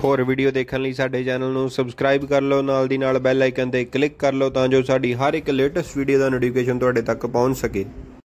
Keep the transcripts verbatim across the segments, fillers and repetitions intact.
होर वीडियो देखने लिए साडे चैनल नूं सबसक्राइब कर लो, नाल दी नाल बैल आइकन ते क्लिक कर लो तां जो साडी हर एक लेटेस्ट वीडियो दा नोटिफिकेशन तुहाडे तक पहुंच सके।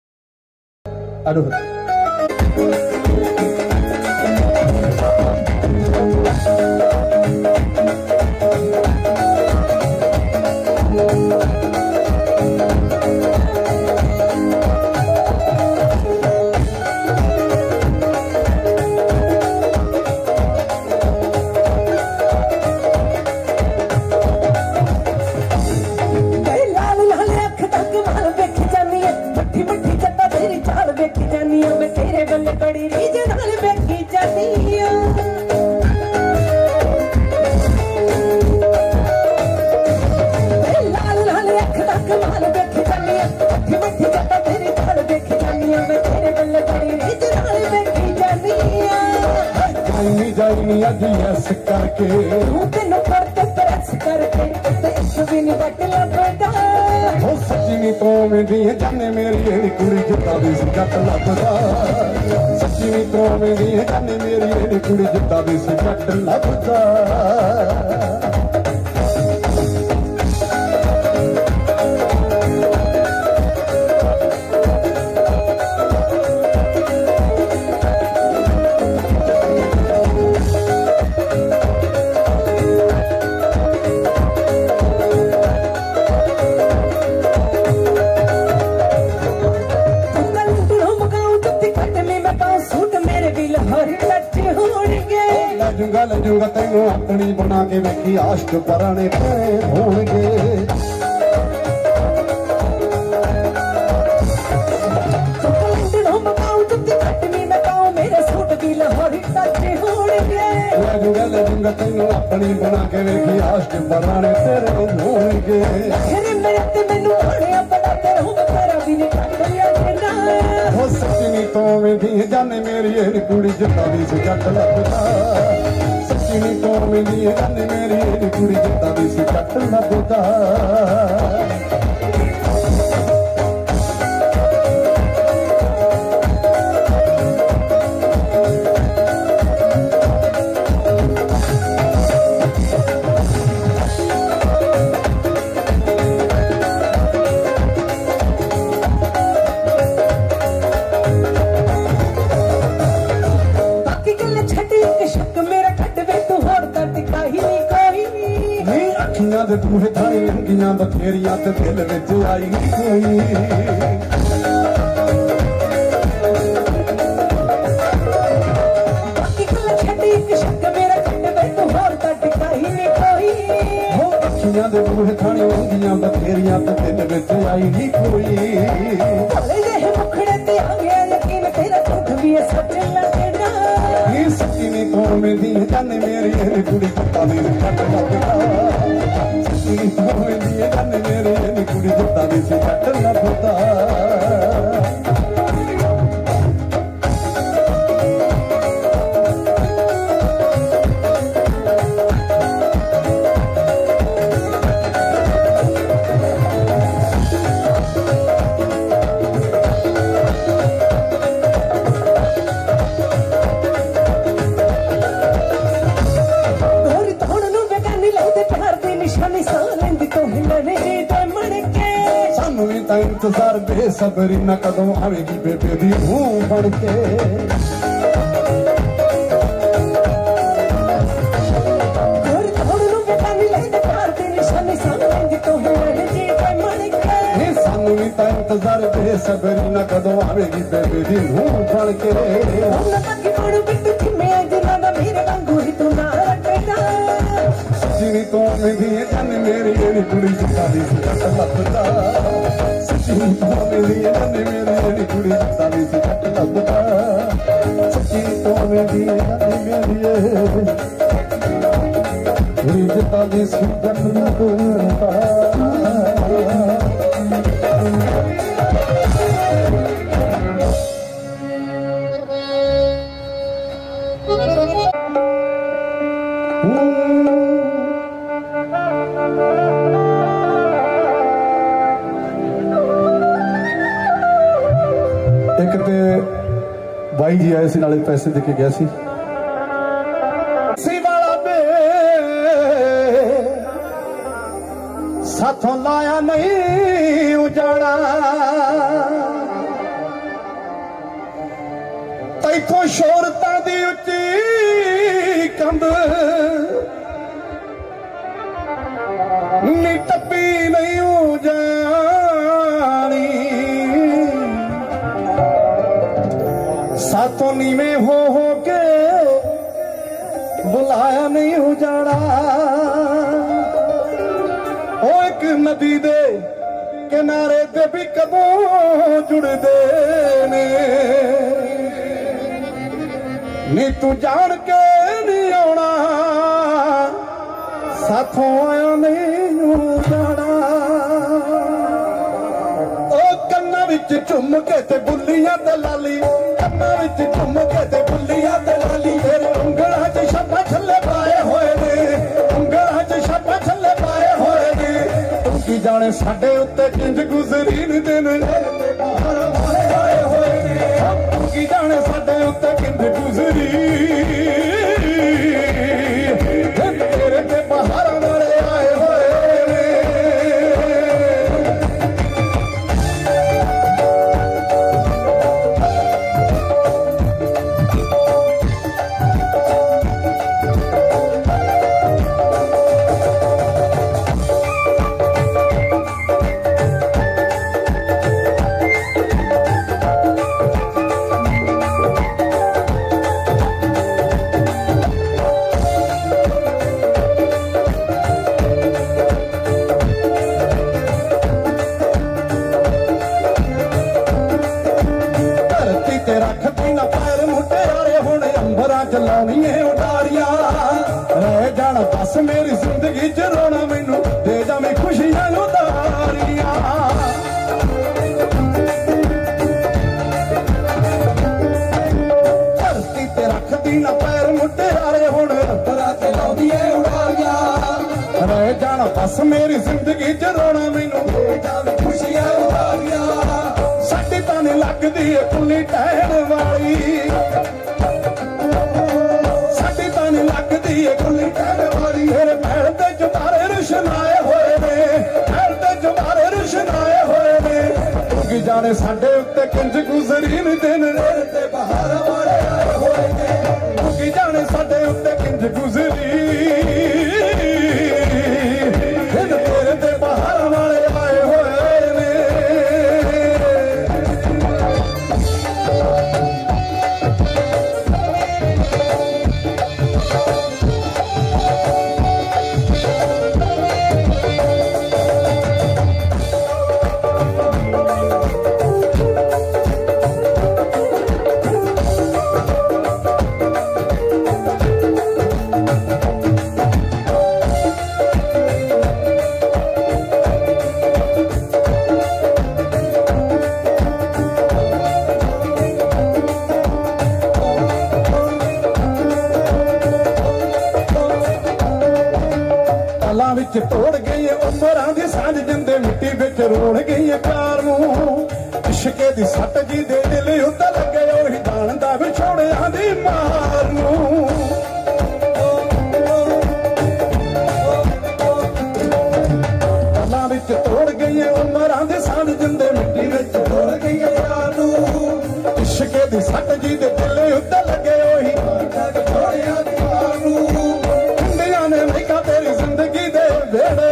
बड़ी रीज नाल बैठी जाती है लाल लाल अख दा कमाल बैठी जानी है मठी मठी जटा तेरी चाल देखी जानी है मैं तेरे गल बड़ी रीज नाल बैठी जानी है जानी जानी अज यस करके तू तेनू करते प्रेस करके ते इस भी नहीं बट लबदा हो सच्ची तो मेरी जाने मेरी एड़ी कुड़ी जिता दी सी जट लबदा सच्ची तो मेरी जाने मेरी एड़ी कुड़ी जिता दी सी जट लबदा लजूंगा लजूंगा तेनू अपनी बना के वेखी आश्क पराने तेरे होणगे लजूंगा लजूंगा तेनू अपनी बना के वेखी आश्क पराने तेरे होणगे हो सच्ची तो मेरी जाने मेरी एड़ी कुड़ी जिता दी सी जट लबदा सच्ची तो मेरी जाने मेरी एड़ी कुड़ी जिता दी सी जट लबदा दे बूहे थाने लंगियां बथेरियां ते दिल विच आई कोई बाकी गल छड्डी इक शक मेरा खंड वे तू होर ता टिकाई नहीं कोई हो अखियां दे बूहे थाने लंगियां बथेरियां ते दिल विच आई नहीं कोई भले दे मुखड़े ते आ गया यकीन तेरा झूठ भी है सच लगदा ये सच्ची नहीं तो मेरी जाने मेरी एड़ी कुड़ी जिता दी जट लबदा जाने मेरे एड़ी कुड़ी जिता दी सी जट लबदा इंतजार बेसब्री न कदों आवेगी बेबे दी हूं बन के सानू भी ता इंतजार बेसब्री न कदों आवेगी बेबे दी हूं बन के सच्ची तो मेरी जाने मेरी एड़ी कुड़ी जिता दी सी जट लबदा सच्ची तो मेरी जाने मेरी एड़ी कुड़ी जिता दी सी जट लबदा सच्ची तो मेरी जाने मेरी कुड़ी जिता दी सी जट लबदा एक ते भाई जी आए सी नाले पैसे दे के गया सी वाला साथों लाया नहीं उजाड़ा तैथों शोरतां दी उच्ची कंध नी टप्पी नहीं उजाड़ी साथों नीवें हो हो के बुलाया नहीं उजाड़ा ओ एक नदी दे किनारे ते भी कदों जुड़दे ने नी तू जान के नहीं आना साथों आया नहीं जाना ओ कन्ना विच झुम के ते बुल्लियां ते लाली कन्ना विच झुम के ते बुल्लियां ते लाली तेरे उंगलां च छापा छल्ले पाए होए ने उंगलां च छापा छल्ले पाए होए ने तू की जाने साडे उत्ते किंज गुजरी नी दिन आए होए ने तू की जाने साडे उत्ते किंज गुजरी तेरे ते बहार वाले आए होए ने चलानिए उडारिया रह जाना बस मेरी जिंदगी च रोना मैनू दे जा मैं खुशियां उदारिया धरती ते रखदी ना पैर मुटियारे हुण अंबरा चलानिए उडारिया रह जाना बस मेरी जिंदगी च रोना मैनू दे जा मैं खुशियां उदारिया साडी तां नहीं लगदी ए कुली टहण वाली लगदी है कुली कहने वाली मेरे महल ते जुबारे रुशन आए होए ने महल ते जुबारे रुशन आए होए ने तू की जाने साडे उत्ते किंज गुजरी नी दिन ते बहार वाले आए होए ने तू की जाने साडे उत्ते किंज गुजरी दिन तेरे ते बहार वाले आए होए ने तोड़ गई उमरां दी सांझ जिंदे मिट्टी विच रोड़ गई प्यार नूं इश्के दी सट जी दे दिल उत्ते लगे ओही जानदा विछोड़ियां दी मार नूं गल्लां विच तोड़ गई उमरां दी सांझ जिंदे मिट्टी विच रोड़ गई प्यार नूं इश्के दी सट जी दे दिल उत्ते लगे ओही जानदा विछोड़ियां दी मार नूं इंदियां ने लिखा तेरी जिंदगी दे वेड़े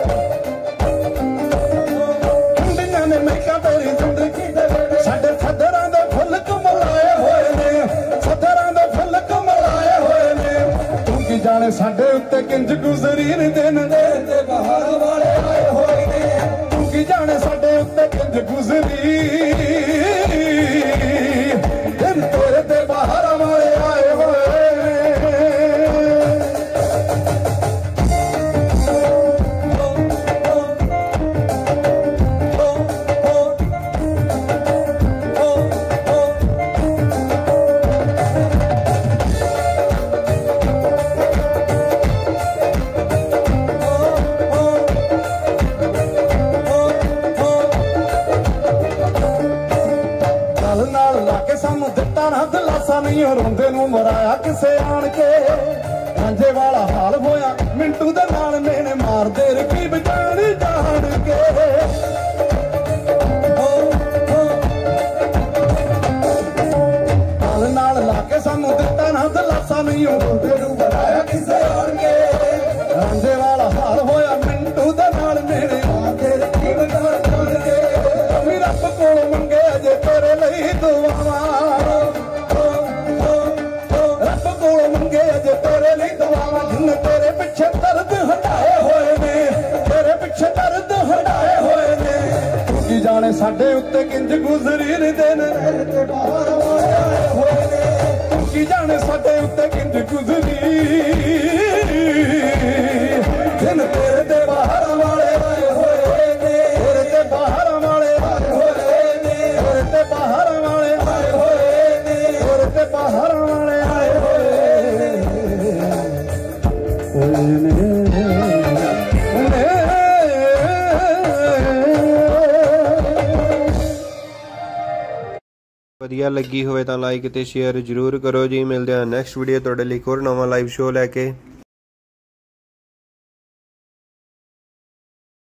इंदियां ने लिखा तेरी जिंदगी दे वेड़े साडे सदरां दे फुੱਲ कमलाए होए ने सदरां दे फुੱਲ कमलाए होए ने तू की जाने साडे उत्ते किंज गुजरी नी दिन ते बहार वाले आए होए ने तू की जाने साडे उत्ते किंज गुजरी दिन तेरे ते बहार वाले आए होए नहीं रोंदे नूं मराया किसे आन के रांझे वाला हाल होया मिंटू दे नाल मेने मारदे रकीब जान जान ਨੂੰ ਬਣਾਇਆ ਕਿਸੇ ਹੋਰ ਕੇ ਰਾਂਝੇ ਵਾਲਾ ਹਾਲ ਹੋਇਆ ਮਿੰਟੂ ਦੇ ਨਾਲ ਮੇਰੇ ਆ ਤੇਰੇ ਕੀਮ ਕਰ ਕਰ ਕੇ ਵੀ ਰੱਬ ਕੋਲ ਮੰਗੇ ਜੇ ਤੇਰੇ ਲਈ ਦੁਆਵਾਂ ਰੱਬ ਕੋਲ ਮੰਗੇ ਜੇ ਤੇਰੇ ਲਈ ਦੁਆਵਾਂ ਜਿੰਨੇ ਤੇਰੇ ਪਿੱਛੇ ਦਰਦ ਹਟਾਏ ਹੋਏ ਨੇ ਤੇਰੇ ਪਿੱਛੇ ਦਰਦ ਹਟਾਏ ਹੋਏ ਨੇ ਤੂੰ ਕੀ ਜਾਣੇ ਸਾਡੇ ਉੱਤੇ ਕਿੰਜ ਗੁਜ਼ਰੀ ਨੇ ਦਿਨ ਤੇ ਬਾਹਰ ਆਏ ਹੋਏ ਨੇ ਤੂੰ ਕੀ ਜਾਣੇ ਸਾਡੇ ਉੱਤੇ ਕਿੰਜ ਗੁਜ਼ਰੀ ਦਿਨ ਤੇਰੇ ਤੇ ਬਾਹਰ ਵਾਲੇ ਆਏ ਹੋਏ ਨੇ ਤੇਰੇ ਤੇ ਬਾਹਰ ਵਾਲੇ ਆਏ ਹੋਏ ਨੇ ਤੇਰੇ ਤੇ ਬਾਹਰ ਵਾਲੇ ਆਏ ਹੋਏ ਨੇ ਤੇਰੇ ਤੇ ਬਾਹਰ ਵਾਲੇ ਆਏ ਹੋਏ ਨੇ ਵਧੀਆ ਲੱਗੀ ਹੋਵੇ ਤਾਂ ਲਾਈਕ ਤੇ ਸ਼ੇਅਰ ਜ਼ਰੂਰ ਕਰੋ ਜੀ। ਮਿਲਦੇ ਹਾਂ ਨੈਕਸਟ ਵੀਡੀਓ ਤੁਹਾਡੇ ਲਈ ਇੱਕ ਹੋਰ ਨਵਾਂ ਲਾਈਵ ਸ਼ੋਅ ਲੈ ਕੇ।